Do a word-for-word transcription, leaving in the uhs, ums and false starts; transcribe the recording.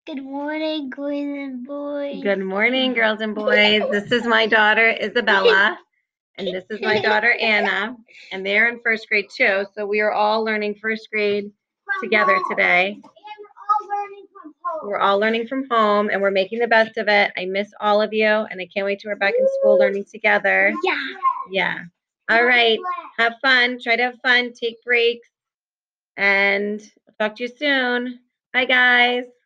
Good morning, girls and boys. Good morning, girls and boys. This is my daughter, Isabella, and this is my daughter, Anna, and they're in first grade too. So we are all learning first grade together today. We're all learning from home, and we're making the best of it. I miss all of you, and I can't wait till we're back in school learning together. Yeah. Yeah. All right. Have fun. Try to have fun. Take breaks. And I'll talk to you soon. Bye, guys.